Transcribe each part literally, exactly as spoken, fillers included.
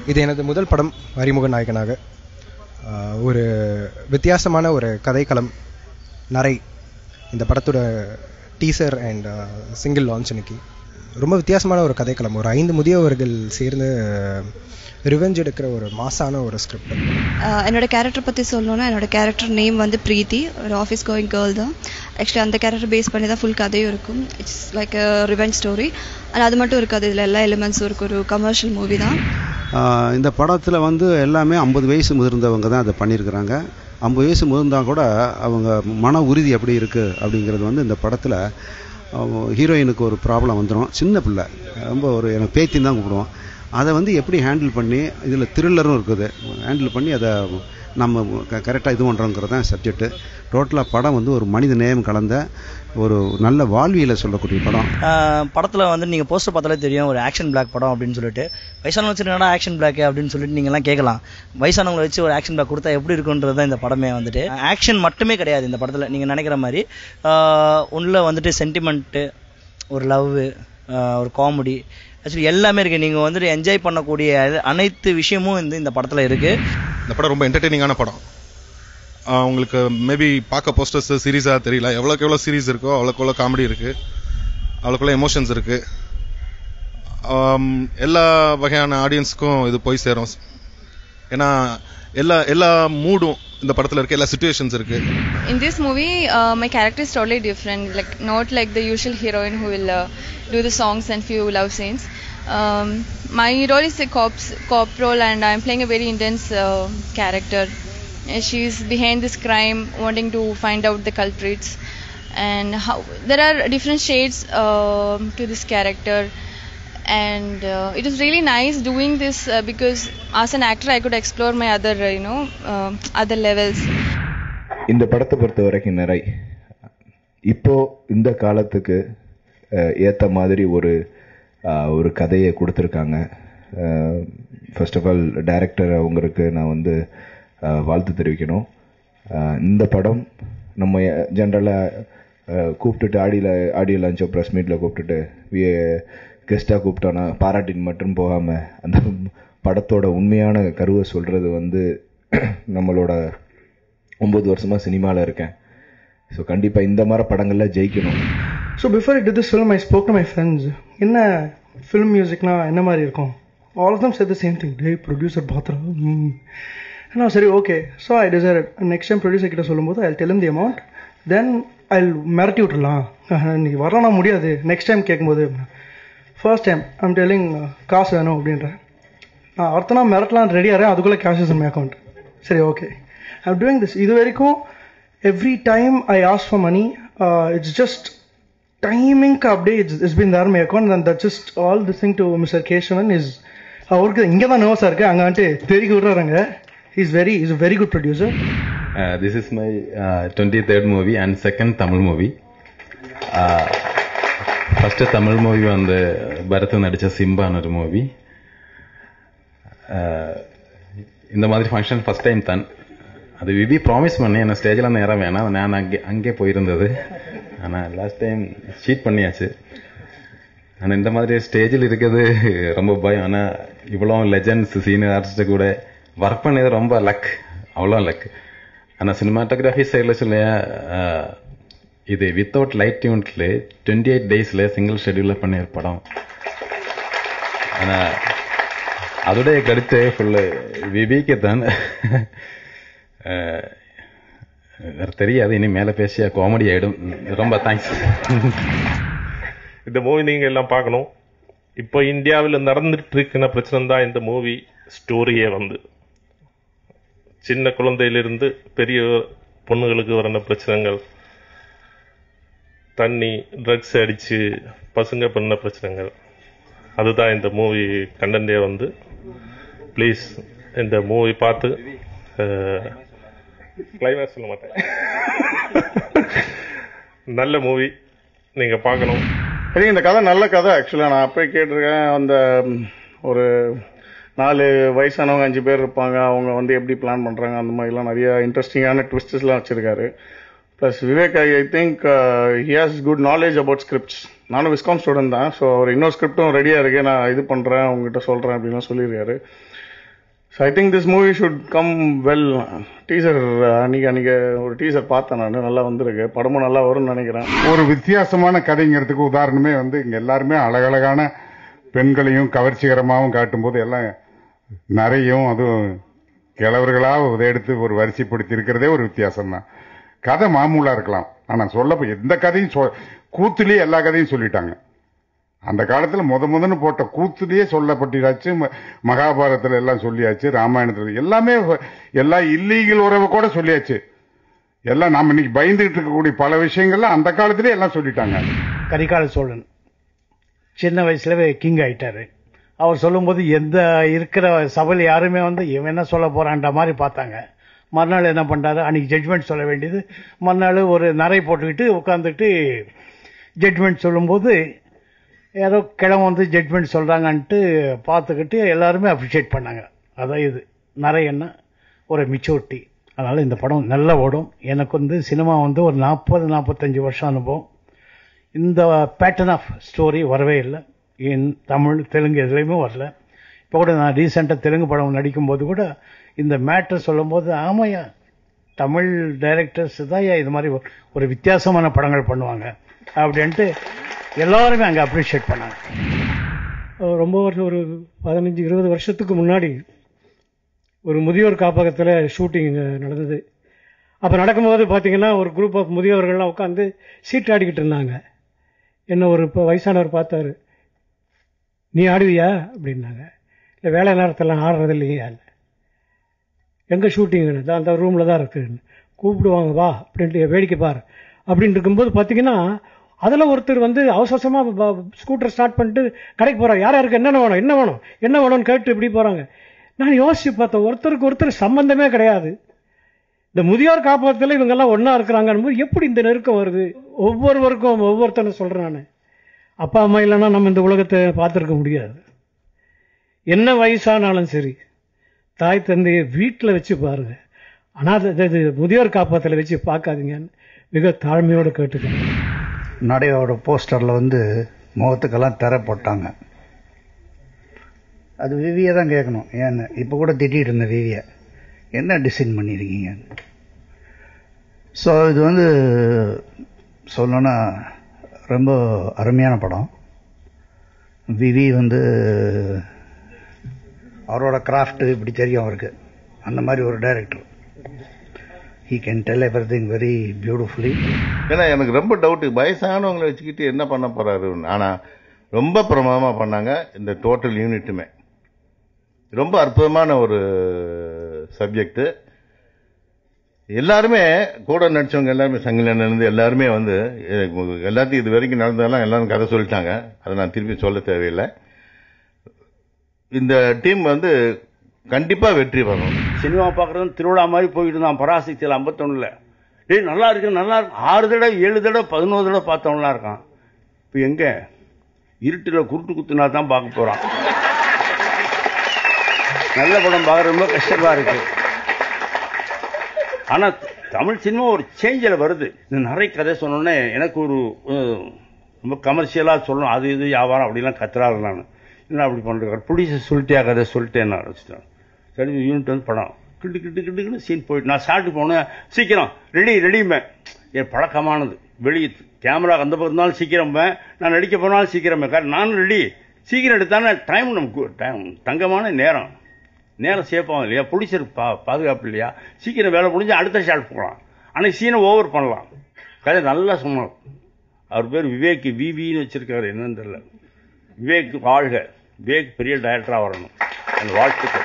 இது எனது முதல் படம் அறிமுக நாயகனாக. ஒரு வித்தியாசமான ஒரு கதைக்களம் நரை இந்த படத்தோட டீசர் அண்ட் சிங்கிள் லான்ச் இன்னைக்கு. ரொம்ப வித்தியாசமான ஒரு கதைக்களம். ஒரு ஐந்து முதியவர்கள் சேர்ந்து ரிவெஞ்ச் எடுக்கிற ஒரு மாசான ஒரு ஸ்கிரிப்ட். என்னோட கேரக்டர் பற்றி சொல்லணும்னா, என்னோட கேரக்டர் நேம் வந்து பிரீத்தி, ஒரு ஆஃபீஸ் கோயிங் கேர்ள் தான். ஆக்சுவலி அந்த கேரக்டர் பேஸ் பண்ணி தான் ஃபுல் கதையும் இருக்கும். It's like a revenge story. ஆனால் அது மட்டும் இருக்காது, இதில் எல்லா எலிமெண்ட்ஸும் இருக்கும். ஒரு கமர்ஷியல் மூவி தான். இந்த படத்தில் வந்து எல்லாமே ஐம்பது வயசு முதிர்ந்தவங்க தான் அதை பண்ணியிருக்கிறாங்க. ஐம்பது வயசு முதிர்ந்தால் கூட அவங்க மன உறுதி எப்படி இருக்குது அப்படிங்கிறது வந்து இந்த படத்தில் ஹீரோயினுக்கு ஒரு ப்ராப்ளம் வந்துடும். சின்ன பிள்ளை, ரொம்ப ஒரு எனக்கு பேத்தின்னு தான் கூப்பிடுவோம். அதை வந்து எப்படி ஹேண்டில் பண்ணி, இதில் த்ரில்லரும் இருக்குது, ஹேண்டில் பண்ணி அதை நம்ம கரெக்டாக இது பண்ணுறோங்கிறது தான் சப்ஜெக்ட்டு. டோட்டலாக படம் வந்து ஒரு மனித நேயம் கலந்த ஒரு நல்ல வாழ்வியலை சொல்லக்கூடிய படம். படத்தில் வந்து நீங்கள் போஸ்டர் பார்த்தாலே தெரியும், ஒரு ஆக்ஷன் பிளாக் படம் அப்படின்னு சொல்லிட்டு. வயசானவங்க வச்சுருக்கா ஆக்ஷன் பிளாக் அப்படின்னு சொல்லிட்டு நீங்கள்லாம் கேட்கலாம். வயசானவங்களை வச்சு ஒரு ஆக்ஷன் பிளாக் கொடுத்தா எப்படி இருக்குன்றது தான் இந்த படமே வந்துட்டு. ஆக்ஷன் மட்டுமே கிடையாது இந்த படத்தில். நீங்கள் நினைக்கிற மாதிரி உள்ள வந்துட்டு சென்டிமெண்ட்டு, ஒரு லவ், ஒரு காமெடி, ஆக்சுவலி எல்லாமே இருக்குது. நீங்கள் வந்துட்டு என்ஜாய் பண்ணக்கூடிய அனைத்து விஷயமும் இந்த இந்த படத்தில் இருக்குது. இந்த படம் ரொம்ப என்டர்டெய்னிங்கான படம். உங்களுக்கு மேபி பார்க்க போஸ்டர்ஸ் சீரியஸாக தெரியல. எவ்வளோக்கு எவ்வளோ சீரியஸ் இருக்கோ அவ்வளோக்கு எவ்வளோ காமெடி இருக்குது, அவ்வளோக்குள்ள எமோஷன்ஸ் இருக்குது. எல்லா வகையான ஆடியன்ஸுக்கும் இது போய் சேரும். ஏன்னா எல்லா எல்லா மூடும் இந்த படத்தில் இருக்குது, எல்லா சிச்சுவேஷன்ஸ் இருக்குது. In this movie, uh, my character is totally different. Like not like the usual heroine who will uh, do the songs and few love scenes. Um, my role is a cop cop role, and I'm playing a very intense uh, character. She's behind this crime, wanting to find out the culprits, and how there are different shades uh, to this character. And uh, it is really nice doing this uh, because as an actor I could explore my other uh, you know uh, other levels. இந்த படத்தை பொறுத்த வரைக்கும் நிறை இப்போ இந்த காலத்துக்கு ஏற்ற மாதிரி ஒரு ஒரு கதையை கொடுத்துருக்காங்க. ஃபர்ஸ்ட் ஆஃப் ஆல் டைரக்டர் அவங்களுக்கு நான் வந்து வாழ்த்து தெரிவிக்கணும். இந்த படம் நம்ம ஜென்ரலாக கூப்பிட்டுட்டு ஆடியில் ஆடியோ லான்ச்சோ ப்ரெஸ் மீட்டில் கூப்பிட்டுட்டு வி கெஸ்ட்டாக கூப்பிட்டோன்னா பாராட்டின் மட்டும் போகாமல் அந்த படத்தோட உண்மையான கருவை சொல்கிறது வந்து நம்மளோட ஒம்பது வருஷமாக சினிமாவில் இருக்கேன். ஸோ கண்டிப்பாக இந்த மாதிரி படங்களில் ஜெயிக்கணும். So before I did this film I spoke to my friends. என்ன ஃபிலிம் மியூசிக்னா என்ன மாதிரி இருக்கும்? All of them said the same thing. They producer பாத்திரம் ஏன்னா சரி okay. So I decided next time producer கிட்ட சொல்லும்போது ஐ டெல் தி அமௌண்ட், தென் ஐ மிரட்டி விட்டுடலாம். நீ வரலாம் முடியாது நெக்ஸ்ட் டைம் கேட்கும்போது. ஃபர்ஸ்ட் டைம் ஐம் டெல்லிங் காசு வேணும் அப்படின்றேன். நான் அடுத்த நாள் மிரட்டலாம் ரெடியாகிறேன், அதுக்குள்ளே cash is in my account. சரி ஓகே, ஐம் டூயிங் திஸ். இது வரைக்கும் every time I ask for money, it's just டைமிங்க்கு அப்படியே it's it's been there my account. And that just all this thing to mister Keshavan is அவருக்கு இங்கே தான் நர்வஸாக இருக்குது, அங்கே வந்துட்டு தெரிவிக்க விடுறாங்க. Is very is very good producer. This is my twenty third movie and second Tamil movie. First Tamil movie வந்து பரத் நடித்த சிம்பான்னு ஒரு மூவி. இந்த மாதிரி ஃபங்க்ஷன் ஃபஸ்ட் டைம் தான். அது விவி ப்ராமிஸ் பண்ணி என்ன ஸ்டேஜில் நேரம் வேணாம், நான் அங்கே அங்கே போயிருந்தது. ஆனால் லாஸ்ட் டைம் ஷீட் பண்ணியாச்சு. ஆனால் இந்த மாதிரி ஸ்டேஜில் இருக்கிறது ரொம்ப பயம். ஆனால் இவ்வளோ லெஜண்ட்ஸ் சீனியர் ஆர்டிஸ்ட்டு கூட ஒர்க் பண்ணது ரொம்ப லக், அவ்வளோ லக். ஆனால் சினிமாட்டோகிராஃபி சைடில் சொல்ல இது வித்தவுட் லைட் டியூன்ல டுவெண்ட்டி எயிட் டேஸில் சிங்கிள் ஷெட்யூலில் பண்ணிய படம். ஆனால் அதோடைய கருத்து ஃபுல்லு விவிக்கு தான். வேறு தெரியாது, இனி மேலே பேசிய காமெடி ஆகிடும். ரொம்ப தேங்க்ஸ். இந்த மூவி நீங்கள் எல்லாம் பார்க்கணும். இப்போ இந்தியாவில் நடந்துட்டு இருக்கிற பிரச்சனை தான் இந்த மூவி ஸ்டோரியே. வந்து சின்ன குழந்தையிலிருந்து பெரிய பொண்ணுகளுக்கு வர பிரச்சனைகள், தண்ணி, ட்ரக்ஸ் அடித்து பசங்க பண்ண பிரச்சனைகள், அதுதான் இந்த மூவி கண்டென்ட்டே. வந்து ப்ளீஸ் இந்த மூவி பார்த்து, கிளைமேக்ஸ் சொல்ல மாட்டேன், நல்ல மூவி நீங்கள் பார்க்கணும். சரி, இந்த கதை நல்ல கதை. ஆக்சுவலாக நான் அப்போயே கேட்டிருக்கேன். அந்த ஒரு நாலு வயசானவங்க அஞ்சு பேர் இருப்பாங்க, அவங்க வந்து எப்படி பிளான் பண்ணுறாங்க, அந்த மாதிரிலாம் நிறைய இன்ட்ரெஸ்டிங்கான ட்விஸ்டஸ்லாம் வச்சுருக்காரு. Plus Vivek I I think he has good knowledge about scripts. நானும் விஸ்காம் ஸ்டூடெண்ட் தான். ஸோ அவர் இன்னொரு ஸ்கிரிப்டும் ரெடியாக இருக்கு, நான் இது பண்ணுறேன் உங்ககிட்ட சொல்கிறேன் அப்படின்லாம் சொல்லியிருக்காரு. So I think this movie should come well. Teaser அன்றைக்கி அன்றைக்கி ஒரு டீசர் பார்த்தேன் நான், நல்லா வந்திருக்கு, படமும் நல்லா வரும்னு நினைக்கிறேன். ஒரு வித்தியாசமான கதைங்கிறதுக்கு உதாரணமே வந்து இங்கே எல்லாருமே அழகழகான பெண்களையும் கவர்ச்சிகரமாகவும் காட்டும்போது எல்லாம் நிறையும் அதுவும் கிழவர்களாக இதை எடுத்து ஒரு வரிசைப்படுத்தி இருக்கிறதே ஒரு வித்தியாசம் தான். கதை மாமூலாக இருக்கலாம், ஆனால் சொல்ல எந்த கதையும் சொ கூத்துலேயே எல்லா கதையும் சொல்லிட்டாங்க. அந்த காலத்தில் முத முதன்னு போட்ட கூத்துலேயே சொல்லப்பட்டிராச்சு, மகாபாரதத்தில் எல்லாம் சொல்லியாச்சு, ராமாயணத்தில் எல்லாமே எல்லா இல்லீகல் உறவை கூட சொல்லியாச்சு. எல்லாம் நாம் இன்னைக்கு பயந்துகிட்டு இருக்கக்கூடிய பல விஷயங்கள்லாம் அந்த காலத்திலே எல்லாம் சொல்லிட்டாங்க. கரிகால சோழன் சின்ன வயசுலவே கிங் ஆயிட்டாரு. அவர் சொல்லும்போது எந்த இருக்கிற சபையில் யாருமே வந்து இவன் என்ன சொல்ல போறான்ற மாதிரி பார்த்தாங்க. மறுநாள் என்ன பண்றாரு, அன்னைக்கு ஜட்ஜ்மெண்ட் சொல்ல வேண்டியது, மறுநாள் ஒரு நரை போட்டுக்கிட்டு உட்காந்துக்கிட்டு ஜட்ஜ்மெண்ட் சொல்லும்போது ஏதோ கிழமை வந்து ஜட்ஜ்மெண்ட் சொல்றாங்கன்ட்டு பார்த்துக்கிட்டு எல்லாருமே அப்ரிஷியேட் பண்ணாங்க. அதான் இது நிறைய என்ன ஒரு மெச்சூரிட்டி. அதனால இந்த படம் நல்லா ஓடும். எனக்கு வந்து சினிமா வந்து ஒரு நாற்பது நாற்பத்தஞ்சு வருஷம் அனுபவம். இந்த பேட்டர்ன் ஆஃப் ஸ்டோரி வரவே இல்லை, என் தமிழ் தெலுங்கு எதுலேயுமே வரல. இப்போ கூட நான் ரீசெண்டாக தெலுங்கு படம் நடிக்கும்போது கூட இந்த மேட்டர் சொல்லும் போது ஆமாயா தமிழ் டைரக்டர்ஸ் தான் இது மாதிரி ஒரு வித்தியாசமான படங்கள் பண்ணுவாங்க அப்படின்ட்டு எல்லாருமே அங்கே அப்ரிஷியேட் பண்ணாங்க. ரொம்ப வருஷம் ஒரு பதினஞ்சு இருபது வருஷத்துக்கு முன்னாடி ஒரு முதியோர் காப்பகத்தில் ஷூட்டிங் நடந்தது. அப்போ நடக்கும்போது பார்த்தீங்கன்னா ஒரு குரூப் ஆஃப் முதியோர்கள்லாம் உட்காந்து சீட் ஆடிக்கிட்டு இருந்தாங்க. என்ன ஒரு இப்போ வயசானவர் பார்த்தாரு, நீ ஆடுவியா அப்படின்னாங்க. இல்லை வேலை நேரத்தில் ஆடுறது இல்லையா, இல்லை எங்கே ஷூட்டிங் தான் அந்த ரூமில் தான் இருக்குன்னு கூப்பிடுவாங்க வா அப்படின்ட்டு வேடிக்கை பார் அப்படின்னு இருக்கும்போது பார்த்தீங்கன்னா அதில் ஒருத்தர் வந்து அவசரமாக ஸ்கூட்டர் ஸ்டார்ட் பண்ணிட்டு கடைக்கு போகிறாங்க. யார் யாருக்கு என்னென்ன வேணும் என்ன வேணும் என்ன வேணும்னு கேட்டு இப்படி போகிறாங்க. நான் யோசிச்சு பார்த்தேன், ஒருத்தருக்கு ஒருத்தர் சம்பந்தமே கிடையாது. இந்த முதியோர் காப்பகத்தில் இவங்கெல்லாம் ஒன்றா இருக்கிறாங்கன்னு எப்படி இந்த நெருக்கம் வருது? ஒவ்வொருவருக்கும் ஒவ்வொருத்தனை சொல்கிறேன் நான், அப்பா அம்மா இல்லைன்னா நம்ம இந்த உலகத்தை பார்த்துருக்க முடியாது. என்ன வயசானாலும் சரி தாய் தந்தையை வீட்டில் வச்சு பாருங்க, ஆனால் இது முதியோர் காப்பகத்தில் வச்சு பார்க்காதீங்கன்னு மிக தாழ்மையோடு கேட்டுக்கேன். நடையோட போஸ்டரில் வந்து முகத்துக்கெல்லாம் திரை போட்டாங்க. அது விவியை தான் கேட்கணும். ஏன்னு இப்போ கூட திட்டிகிட்டு இருந்த விவியை என்ன டிசைன் பண்ணியிருக்கீங்க. ஸோ இது வந்து சொல்லணும்னா ரொம்ப அருமையான படம். விவி வந்து அவரோட கிராஃப்ட் இப்படி தெரியும் அவருக்கு, அந்த மாதிரி ஒரு director. he can tell everything very beautifully. ஏன்னா எனக்கு ரொம்ப டவுட்டு, வயசானவங்களை வச்சுக்கிட்டு என்ன பண்ண போறாரு. ஆனால் ரொம்ப பிரமாதமாக பண்ணாங்க. இந்த டோட்டல் யூனிட்டுமே ரொம்ப அற்புதமான ஒரு சப்ஜெக்ட். எல்லாருமே கூட நடிச்சவங்க எல்லாருமே சங்கிலிருந்து எல்லாருமே வந்து எல்லாத்தையும் இது வரைக்கும் நடந்ததெல்லாம் எல்லாரும் கதை சொல்லிட்டாங்க, அதை நான் திருப்பி சொல்ல தேவையில்லை. இந்த டீம் வந்து கண்டிப்பா வெற்றி பெறும். சினிமா பார்க்கறது திருவிழா மாதிரி போயிட்டு இருந்தான் பராசக்தியில் ஐம்பத்தொன்னுல. ஏய் நல்லா இருக்கு நல்லா இருக்கு, ஆறு தடவை ஏழு தடவை பதினோரு தடவை பார்த்தவங்களா இருக்கான். இப்போ எங்க இருட்டில் குருட்டு குத்துனா தான் பார்க்க போறான். நல்ல படம் பார்க்க ரொம்ப கஷ்டமா இருக்கு. ஆனா தமிழ் சினிமா ஒரு சேஞ்சில் வருது. இந்த நிறைய கதை சொன்னோன்னே எனக்கு ஒரு ரொம்ப கமர்ஷியலா சொல்லணும், அது இது வியாபாரம் அப்படிலாம் கத்துறாரு. நான் என்ன அப்படி பண்றேன், ப்ரொடியூசர் சொல்லிட்டியா கதை சொல்லிட்டேன் நான் ஆரம்பிச்சிட்டேன். சரி யூனிட் வந்து படம் கிட்டு கிட்டு கிட்டுக்குன்னு சீன் போயிட்டு நான் சாப்பிட்டு போனேன். சீக்கிரம் ரெடி ரெடிமே என் பழக்கமானது. வெளியே கேமரா அந்த பக்கம் இருந்தாலும் சீக்கிரமே, நான் நடிக்க போனாலும் சீக்கிரமே. காரணம் நானும் ரெடி சீக்கிரம் எடுத்தானே டைம் நமக்கு டைம் தங்கமான நேரம் நேரம் சேஃபாகும் இல்லையா, ப்ரொடியூசர் பா பாதுகாப்பு இல்லையா. சீக்கிரம் வேலை முடிஞ்சு அடுத்த ஷாட் போகலாம், ஆனால் சீனை ஓவர் பண்ணலாம். கதை நல்லா சொன்னார். அவர் பேர் விவேக், விவின்னு வச்சிருக்காரு என்னன்னு தெரியல. விவேக் வாழ்க, விவேக் பெரிய டைரக்டராக வரணும், அந்த வாழ்த்துக்கள்.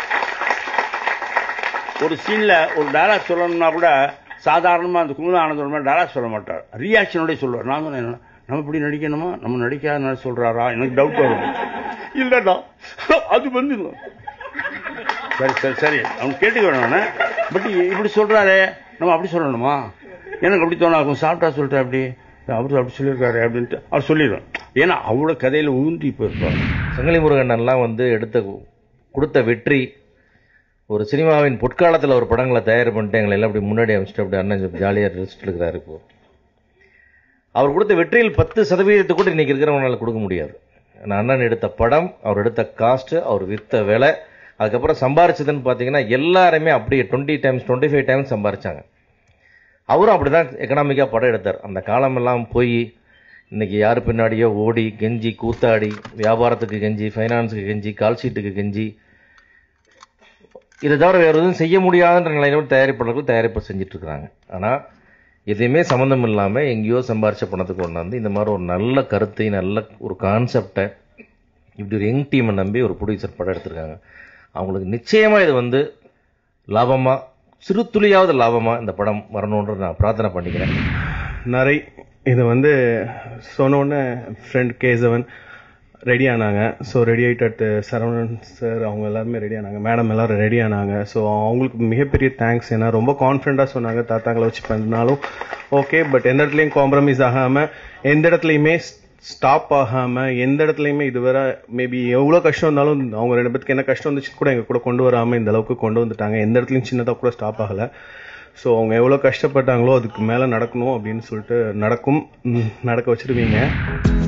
ஒரு சீனில் ஒரு டைலாக் சொல்லணும்னா கூட சாதாரணமாக அந்த குமுத ஆனந்த மாதிரி டைலாக் சொல்ல மாட்டார், ரியாக்ஷனோடய சொல்லுவார். நான் சொன்னேன் நம்ம இப்படி நடிக்கணுமா, நம்ம நடிக்காத சொல்கிறாரா, எனக்கு டவுட் வரும். இல்லைடா அது வந்து சரி சரி சரி அவங்க கேட்டுக்க வேணும். பட் இப்படி சொல்கிறாரே நம்ம அப்படி சொல்லணுமா, எனக்கு அப்படி தோணும். சாப்பிட்டா சொல்லிட்டேன் அப்படி அவரு அப்படி சொல்லியிருக்காரு அப்படின்ட்டு அவர் சொல்லிடுவேன். ஏன்னா அவ்வளோ கதையில் ஊன்றி போயிருப்பார். சங்கிலி முருகன் வந்து எடுத்த கொடுத்த வெற்றி, ஒரு சினிமாவின் பொற்காலத்தில் ஒரு படங்களை தயார் பண்ணிட்டு எங்களை எல்லாம் அப்படி முன்னாடி அமைச்சிட்டு அப்படி அண்ணன் ஜாலியாக ரெஸ்ட் எடுக்கிறாரு. இப்போ அவர் கொடுத்த வெற்றியில் பத்து சதவீதத்தை கூட இன்னைக்கு இருக்கிறவங்களால கொடுக்க முடியாது. அண்ணன் எடுத்த படம், அவர் எடுத்த காஸ்ட், அவர் வித்த விலை, அதுக்கப்புறம் சம்பாரிச்சதுன்னு பார்த்தீங்கன்னா எல்லாருமே அப்படியே twenty times twenty five times சம்பாரிச்சாங்க. அவரும் அப்படி தான் எக்கனாமிக்காக படம் எடுத்தார். அந்த காலமெல்லாம் போய் இன்னைக்கு யார் பின்னாடியோ ஓடி கெஞ்சி கூத்தாடி வியாபாரத்துக்கு கெஞ்சி ஃபைனான்ஸுக்கு கெஞ்சி கால் ஷீட்டுக்கு கெஞ்சி இதை தவிர வேறு எதுவும் செய்ய முடியாதுன்ற நிலையில தயாரிப்பாளர்கள் தயாரிப்பு செஞ்சுட்டு இருக்கிறாங்க. ஆனால் எதையுமே சம்மந்தம் இல்லாமல் எங்கேயோ சம்பாரிச்ச பணத்துக்கு கொண்டாந்து இந்த மாதிரி ஒரு நல்ல கருத்தை நல்ல ஒரு கான்செப்டை இப்படி ஒரு யங் டீமை நம்பி ஒரு ப்ரொடியூசர் படம் எடுத்திருக்காங்க. அவங்களுக்கு நிச்சயமாக இது வந்து லாபமாக சிறு துளியாவது லாபமாக இந்த படம் வரணுன்ற நான் பிரார்த்தனை பண்ணிக்கிறேன். நரை இது வந்து சொன்னோன்னே ஃப்ரெண்ட் கேசவன் ரெடி ஆனாங்க. ஸோ ரெடி ஆகிட்டு சரவணன் சார் அவங்க எல்லாருமே ரெடி ஆனாங்க, மேடம் எல்லாரும் ரெடி ஆனாங்க. ஸோ அவங்களுக்கு மிகப்பெரிய தேங்க்ஸ். ஏன்னா ரொம்ப கான்ஃபிடண்ட்டாக சொன்னாங்க, தாத்தாங்களை வச்சு பண்ணாலும் ஓகே, பட் எந்த இடத்துலையும் காம்ப்ரமைஸ் ஆகாமல், எந்த இடத்துலையுமே ஸ்டாப் ஆகாமல், எந்த இடத்துலையுமே இதுவரை மேபி எவ்வளோ கஷ்டம் இருந்தாலும் அவங்க ரெண்டு பேருக்கு என்ன கஷ்டம் வந்துச்சு கூட எங்கள் கூட கொண்டு வராமல் இந்த அளவுக்கு கொண்டு வந்துட்டாங்க. எந்த இடத்துலையும் சின்னதாக கூட ஸ்டாப் ஆகலை. ஸோ அவங்க எவ்வளோ கஷ்டப்பட்டாங்களோ அதுக்கு மேலே நடக்கணும் அப்படின்னு சொல்லிட்டு நடக்கும், நடக்க வச்சுருவீங்க.